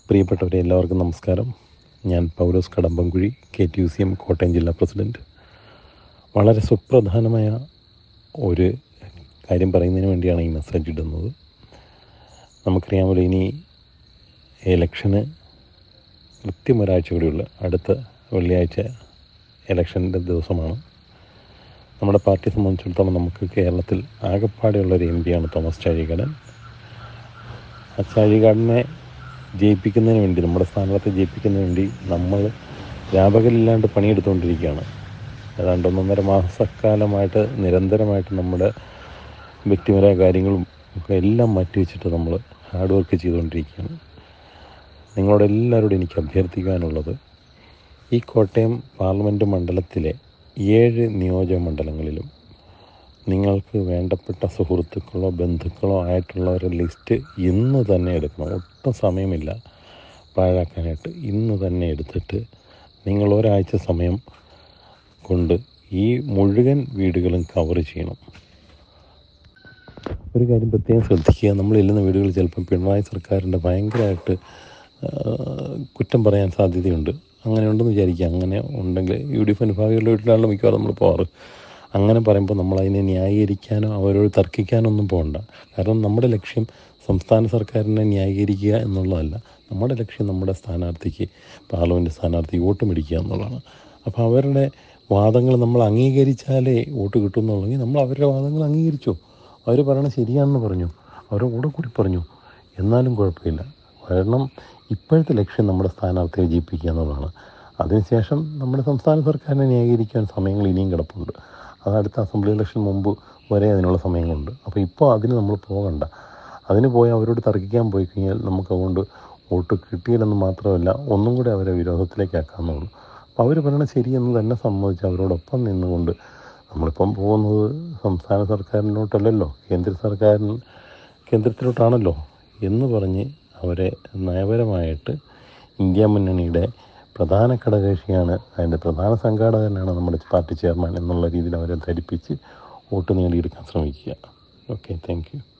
പ്രിയപ്പെട്ടവരെ, എല്ലാവർക്കും നമസ്കാരം. ഞാൻ പൗലോസ് കടമ്പംകുഴി, KTUCM കോട്ടയം ജില്ലാ പ്രസിഡൻറ്റ്. വളരെ സുപ്രധാനമായ ഒരു കാര്യം പറയുന്നതിന് വേണ്ടിയാണ് ഈ മെസ്സേജ് ഇടുന്നത്. നമുക്കറിയാമല്ലോ, ഇനി ഇലക്ഷന് കൃത്യം ഒരാഴ്ച കൂടിയുള്ള അടുത്ത വെള്ളിയാഴ്ച ഇലക്ഷൻ്റെ ദിവസമാണ്. നമ്മുടെ പാർട്ടിയെ സംബന്ധിച്ചിടത്തോളം നമുക്ക് കേരളത്തിൽ ആകെപ്പാടെയുള്ളൊരു MP ആണ് തോമസ് ചാഴികാടൻ. ആ ചാഴികാടനെ ജയിപ്പിക്കുന്നതിന് വേണ്ടി, നമ്മുടെ സ്ഥാനാർത്ഥി ജയിപ്പിക്കുന്നതിന് വേണ്ടി നമ്മൾ രാപകലില്ലാണ്ട് പണിയെടുത്തുകൊണ്ടിരിക്കുകയാണ്. ഏതാണ്ട് 1.5 മാസക്കാലമായിട്ട് നിരന്തരമായിട്ട് നമ്മുടെ വ്യക്തിപരമായ കാര്യങ്ങളും ഒക്കെ എല്ലാം മാറ്റിവെച്ചിട്ട് നമ്മൾ ഹാർഡ് വർക്ക് ചെയ്തുകൊണ്ടിരിക്കുകയാണ്. നിങ്ങളോടെല്ലാവരോടും എനിക്ക് അഭ്യർത്ഥിക്കാനുള്ളത്, ഈ കോട്ടയം പാർലമെൻറ്റ് മണ്ഡലത്തിലെ 7 നിയോജക മണ്ഡലങ്ങളിലും നിങ്ങൾക്ക് വേണ്ടപ്പെട്ട സുഹൃത്തുക്കളോ ബന്ധുക്കളോ ആയിട്ടുള്ളവരുടെ ലിസ്റ്റ് ഇന്ന് തന്നെ എടുക്കണം. ഒട്ടും സമയമില്ല പാഴാക്കാനായിട്ട്. ഇന്ന് തന്നെ എടുത്തിട്ട് നിങ്ങൾ ഒരാഴ്ച സമയം കൊണ്ട് ഈ മുഴുവൻ വീടുകളും കവർ ചെയ്യണം. ഒരു കാര്യം പ്രത്യേകം ശ്രദ്ധിക്കുക, നമ്മൾ ചെല്ലുന്ന വീടുകൾ ചിലപ്പം പിണറായി സർക്കാരിൻ്റെ ഭയങ്കരമായിട്ട് കുറ്റം പറയാൻ സാധ്യതയുണ്ട്. അങ്ങനെ ഉണ്ടെന്ന് വിചാരിക്കുക. അങ്ങനെ ഉണ്ടെങ്കിൽ UDF അനുഭാവികളുടെ വീട്ടിലാണല്ലോ മിക്കവാറും നമ്മൾ പോകാറ്. അങ്ങനെ പറയുമ്പോൾ നമ്മളതിനെ ന്യായീകരിക്കാനോ അവരോട് തർക്കിക്കാനോ ഒന്നും പോകണ്ട. കാരണം നമ്മുടെ ലക്ഷ്യം സംസ്ഥാന സർക്കാരിനെ ന്യായീകരിക്കുക എന്നുള്ളതല്ല. നമ്മുടെ ലക്ഷ്യം നമ്മുടെ സ്ഥാനാർത്ഥിക്ക്, പാർലമെൻറ്റ് സ്ഥാനാർത്ഥിക്ക് വോട്ട് മേടിക്കുക എന്നുള്ളതാണ്. അപ്പോൾ അവരുടെ വാദങ്ങൾ നമ്മൾ അംഗീകരിച്ചാലേ വോട്ട് കിട്ടുമെന്നുള്ളെങ്കിൽ നമ്മൾ അവരുടെ വാദങ്ങൾ അംഗീകരിച്ചു. അവർ പറയണത് ശരിയാണെന്ന് പറഞ്ഞു, അവരുടെ കൂടെ കൂടി പറഞ്ഞു, എന്നാലും കുഴപ്പമില്ല. കാരണം ഇപ്പോഴത്തെ ലക്ഷ്യം നമ്മുടെ സ്ഥാനാർത്ഥിയെ ജയിപ്പിക്കുക എന്നുള്ളതാണ്. അതിനുശേഷം നമ്മുടെ സംസ്ഥാന സർക്കാരിനെ ന്യായീകരിക്കാൻ സമയങ്ങൾ ഇനിയും കിടപ്പുണ്ട്. അത് അടുത്ത അസംബ്ലി ഇലക്ഷൻ മുമ്പ് വരെ അതിനുള്ള സമയങ്ങളുണ്ട്. അപ്പോൾ ഇപ്പോൾ അതിന് നമ്മൾ പോകണ്ട. അതിന് പോയി അവരോട് തർക്കിക്കാൻ പോയി കഴിഞ്ഞാൽ നമുക്കതുകൊണ്ട് വോട്ട് കിട്ടിയില്ലെന്ന് മാത്രമല്ല, ഒന്നും കൂടെ അവരെ വിരോധത്തിലേക്കാക്കാമെന്നുള്ളൂ. അപ്പോൾ അവർ പറയണത് ശരിയെന്ന് തന്നെ സമ്മതിച്ച് അവരോടൊപ്പം നിന്നുകൊണ്ട്, നമ്മളിപ്പം പോകുന്നത് സംസ്ഥാന സർക്കാരിനോട്ടല്ലല്ലോ, കേന്ദ്രത്തിലോട്ടാണല്ലോ എന്ന് പറഞ്ഞ് അവരെ നയപരമായിട്ട്, ഇന്ത്യ മുന്നണിയുടെ പ്രധാന ഘടകകക്ഷിയാണ്, അതിൻ്റെ പ്രധാന സംഘാടകനാണ് നമ്മുടെ പാർട്ടി ചെയർമാൻ എന്നുള്ള രീതിയിൽ അവരെ ധരിപ്പിച്ച് വോട്ട് നേടിയെടുക്കാൻ ശ്രമിക്കുക. Okay, thank U.